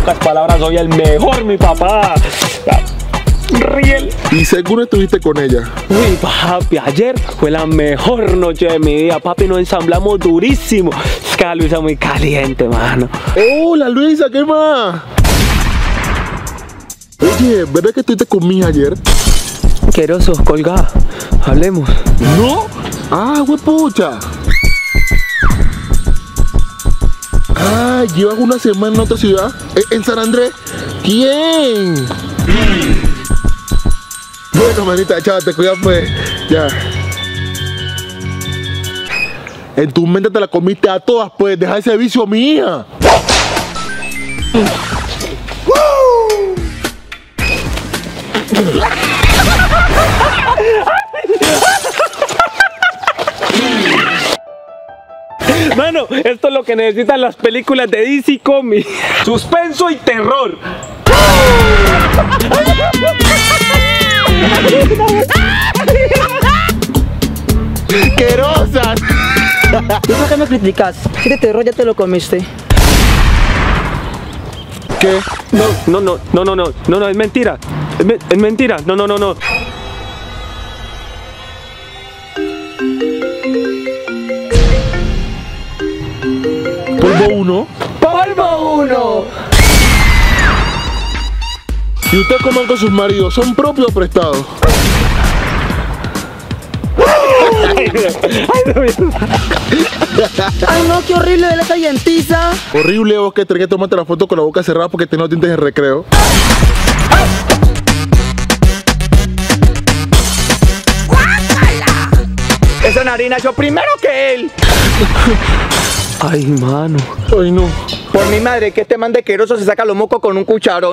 pocas palabras, soy el mejor, mi papá. Riel. Y seguro estuviste con ella. Uy, papi, ayer fue la mejor noche de mi vida, papi, nos ensamblamos durísimo. Es que la Luisa es muy caliente, mano. Hola, Luisa, ¿qué más? Oye, ¿verdad que estuviste con mi hija ayer? Queroso, colga, hablemos. ¿No? Ah, huepucha. Ah, ¿llevas una semana en otra ciudad? ¿En San Andrés? ¿Quién? Bueno, manita, chava, te cuidas pues. Ya. En tu mente te la comiste a todas, pues. Deja ese vicio a mi hija. Mano, esto es lo que necesitan las películas de DC Comics. Suspenso y terror. ¡Querosas! ¿Y por qué me criticas? Si de terror ya te lo comiste. ¿Qué? No, es mentira. Es mentira. No. Polvo uno. ¡Polvo uno! ¿Y usted cómo con sus maridos? ¿Son propios o prestados? ¡Ay no, qué horrible de esa llantiza! Horrible vos que tenés que tomarte la foto con la boca cerrada porque tenés los dientes en recreo. Esa nariz nació primero que él. Ay, mano. Ay, no. Por mi madre, que este man de queroso se saca los mocos con un cucharón.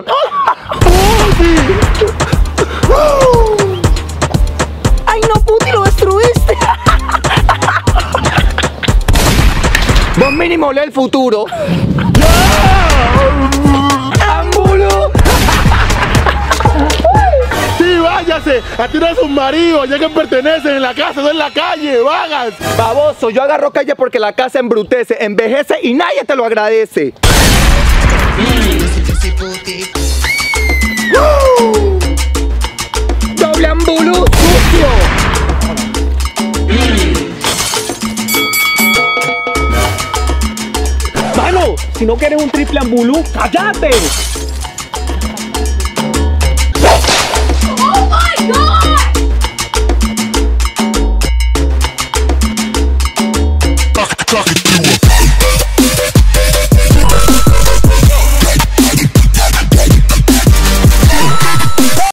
¡Ay no, puti, lo destruiste! Vos mínimo lee el futuro. ¡Ámbulo! Sí, váyase. A tirar a sus maridos, ya que pertenecen en la casa, no en la calle. ¡Vagas! Baboso, yo agarro calle porque la casa embrutece, envejece y nadie te lo agradece. ¡Doble ámbulo sucio! Mano, si no quieres un triple ambulú, ¡cállate! Oh my God!